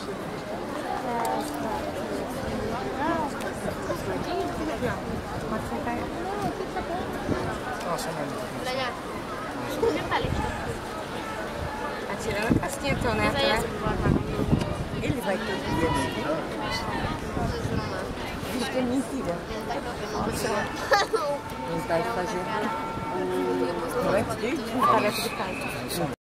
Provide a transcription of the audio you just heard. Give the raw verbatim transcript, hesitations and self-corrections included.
Tá tirando a casquinha teu neto, né? Ele vai ter dia, né? Isso é mentira. Vontade de fazer um tarefa de casa.